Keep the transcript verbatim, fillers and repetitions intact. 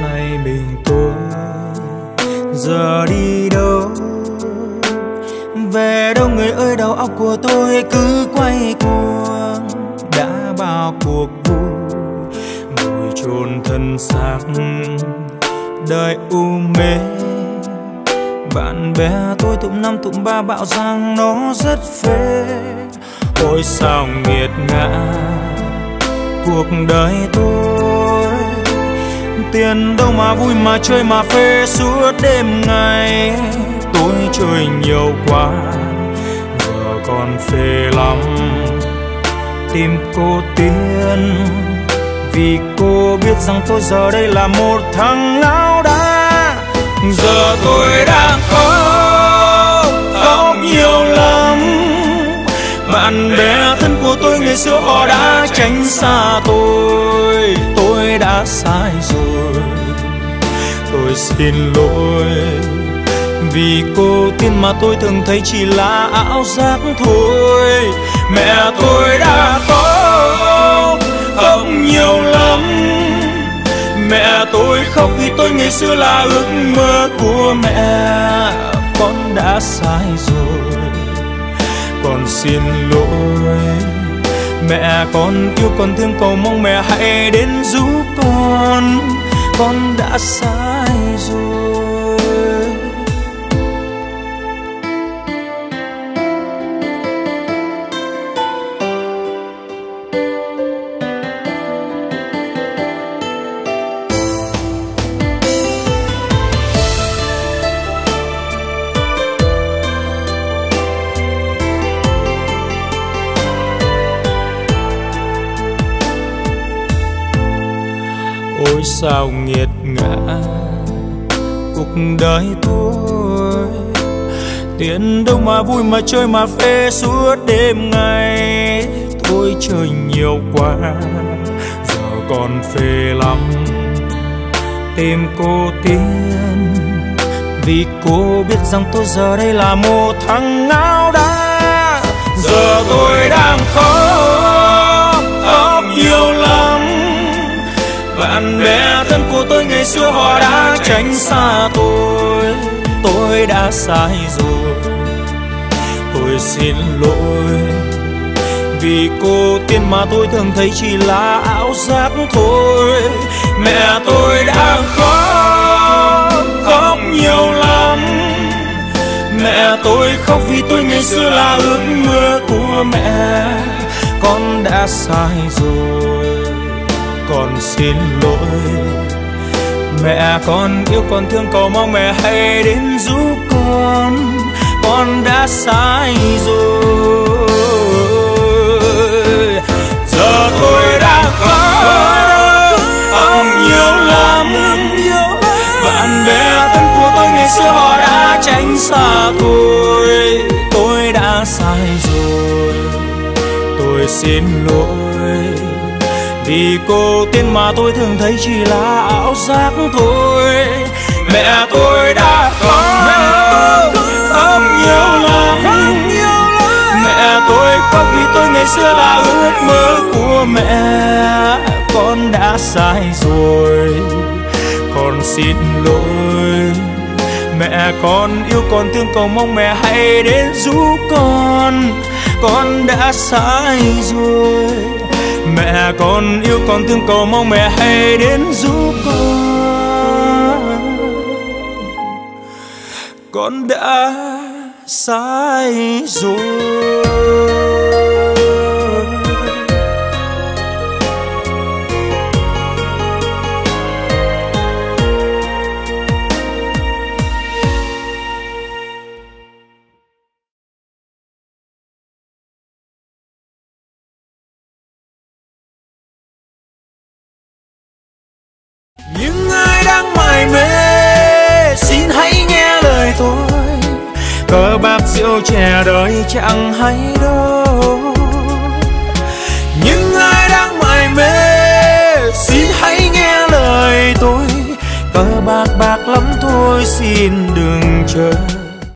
lại mình tôi, giờ đi đâu về đâu người ơi, đầu óc của tôi cứ quay cuồng. Đã bao cuộc vui ngồi chôn thân xác đời u mê, bạn bè tôi tụm năm tụm ba bảo rằng nó rất phê. Ôi sao nghiệt ngã cuộc đời tôi, tiền đâu mà vui mà chơi mà phê suốt đêm ngày. Tôi chơi nhiều quá giờ còn phê lắm, tìm cô Tiên vì cô biết rằng tôi giờ đây là một thằng ngáo đá. Giờ tôi đang khóc, khóc nhiều lắm. Bạn bè thân của tôi ngày xưa họ đã tránh xa tôi, tôi đã sai rồi, tôi xin lỗi. Vì cô Tiên mà tôi thường thấy chỉ là ảo giác thôi. Mẹ tôi đã khóc, khóc nhiều lắm. Mẹ tôi khóc vì tôi ngày xưa là ước mơ của mẹ. Con đã sai rồi, con xin lỗi. Mẹ con yêu con thương cầu mong mẹ hãy đến giúp con. Con đã sai rồi. Ôi sao nghiệt ngã cuộc đời tôi, tiền đâu mà vui mà chơi mà phê suốt đêm ngày. Tôi chơi nhiều quá giờ còn phê lắm, tìm cô Tiên vì cô biết rằng tôi giờ đây là một thằng ngáo đá. Giờ tôi đang khóc, khóc nhiều lắm. Bạn bè thân của tôi ngày xưa họ đã tránh xa tôi, tôi đã sai rồi, tôi xin lỗi. Vì cô Tiên mà tôi thường thấy chỉ là ảo giác thôi. Mẹ tôi đã khóc, khóc nhiều lắm. Mẹ tôi khóc vì tôi ngày xưa là ước mơ của mẹ. Con đã sai rồi, con xin lỗi. Mẹ con yêu con thương cầu mong mẹ hãy đến giúp con. Con đã sai rồi. Giờ tôi đã khóc, khóc nhiều lắm. Bạn bè thân của tôi ngày xưa họ đã tránh xa tôi, tôi đã sai rồi, tôi xin lỗi. Vì cô Tiên mà tôi thường thấy chỉ là ảo giác thôi. Mẹ tôi đã khóc, khóc nhiều lắm. Mẹ tôi khóc vì tôi ngày xưa là ước mơ của mẹ. Con đã sai rồi, con xin lỗi. Mẹ con yêu con thương cầu mong mẹ hãy đến giúp con. Con đã sai rồi. Mẹ con yêu con thương cầu mong mẹ hãy đến giúp con. Con đã sai rồi. Những ai đang mải mê xin hãy nghe lời tôi. Cờ bạc rượu chè đời chẳng hay đâu. Những ai đang mải mê xin hãy nghe lời tôi. Cờ bạc bạc lắm thôi xin đừng chờ.